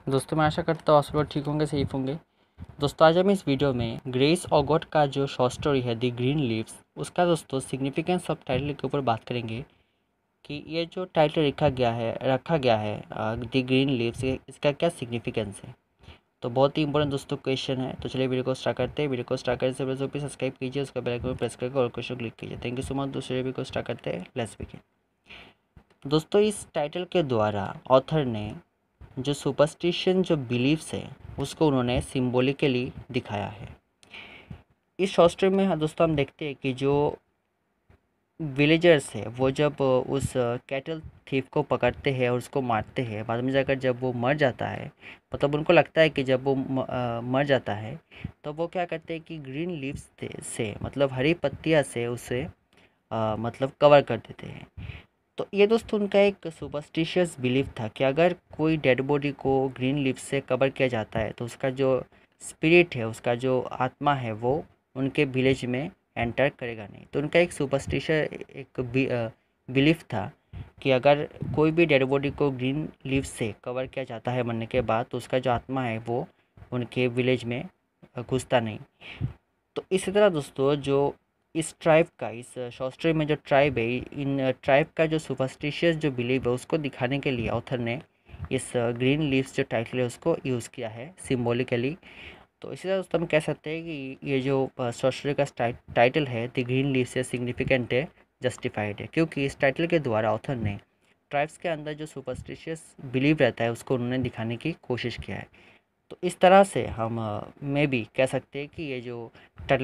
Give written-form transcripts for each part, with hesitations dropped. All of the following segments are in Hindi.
दोस्तों मैं आशा करता हूँ आप सब लोग ठीक होंगे, सेफ होंगे। दोस्तों आज हम इस वीडियो में ग्रेस ऑगट का जो शॉर्ट स्टोरी है द ग्रीन लीव्स, उसका दोस्तों सिग्निफिकेंस ऑफ टाइटल के ऊपर बात करेंगे कि ये जो टाइटल रखा गया है द ग्रीन लीव्स, इसका क्या सिग्निफिकेंस है। तो बहुत ही इंपॉर्टेंट दोस्तों क्वेश्चन है। तो चलिए वीडियो को स्टार्ट करते हैं। वीडियो को स्टार्ट करने से पहले प्लीज सब्सक्राइब कीजिए, उसका बेल आइकन प्रेस करके और क्वेश्चन क्लिक कीजिए। Thank you so much. दूसरे वीडियो को स्टार्ट करते हैं, लेट्स बिगिन। दोस्तों इस टाइटल के द्वारा ऑथर ने जो सुपरस्टिशन जो बिलीव्स है उसको उन्होंने सिम्बॉलिकली दिखाया है। इस शॉर्ट स्टोरी में दोस्तों हम देखते हैं कि जो विलेजर्स है वो जब उस कैटल थीफ को पकड़ते हैं और उसको मारते हैं, बाद में जाकर जब वो मर जाता है, मतलब उनको लगता है कि जब वो मर जाता है तो वो क्या करते हैं कि ग्रीन लीव्स से मतलब हरी पत्तियां से उसे मतलब कवर कर देते हैं। तो ये दोस्तों उनका एक सुपरस्टिशियस बिलीफ था कि अगर कोई डेड बॉडी को ग्रीन लीफ से कवर किया जाता है तो उसका जो स्पिरिट है, उसका जो आत्मा है, वो उनके विलेज में एंटर करेगा नहीं। तो उनका एक सुपरस्टिशियस एक बिलीफ था कि अगर कोई भी डेड बॉडी को ग्रीन लीफ से कवर किया जाता है मरने के बाद, तो उसका जो आत्मा है वो उनके विलेज में घुसता नहीं। तो इसी तरह दोस्तों जो इस ट्राइब का, इस शॉर्ट स्टोरी में जो ट्राइब है, इन ट्राइब का जो सुपरस्टिशियस जो बिलीव है उसको दिखाने के लिए ऑथर ने इस ग्रीन लीव्स जो टाइटल है उसको यूज़ किया है सिम्बॉलिकली। तो इसी तरह दोस्तों हम कह सकते हैं कि ये जो शॉर्ट स्टोरी का टाइटल है द ग्रीन लीव्स से सिग्निफिकेंट है, जस्टिफाइड है, क्योंकि इस टाइटल के द्वारा ऑथर ने ट्राइब्स के अंदर जो सुपरस्टिशियस बिलीव रहता है उसको उन्होंने दिखाने की कोशिश किया है। तो इस तरह से हम मे भी कह सकते हैं कि ये जो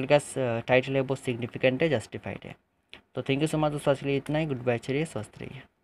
टाइटल है वो सिग्निफिकेंट है, जस्टिफाइड है। तो थैंक यू सो मच दोस्तों, आज के लिए इतना ही। गुड बाय, चलिए स्वस्थ रहिए।